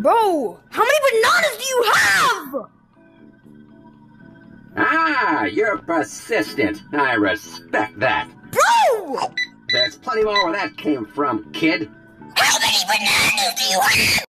Bro, how many bananas do you have? Ah, you're persistent. I respect that. Bro! There's plenty more where that came from, kid. How many bananas do you have?